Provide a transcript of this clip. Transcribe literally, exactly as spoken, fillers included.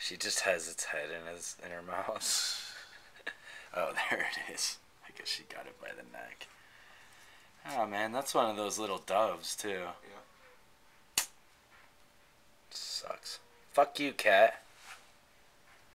She just has its head in his in her mouth. Oh, there it is. I guess she got it by the neck. Oh man, that's one of those little doves too. Yeah. Sucks. Fuck you, cat.